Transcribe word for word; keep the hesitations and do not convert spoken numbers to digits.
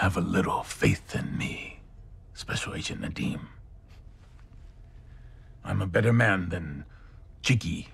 have a little faith in me, Special Agent Nadim. I'm a better man than Jiggy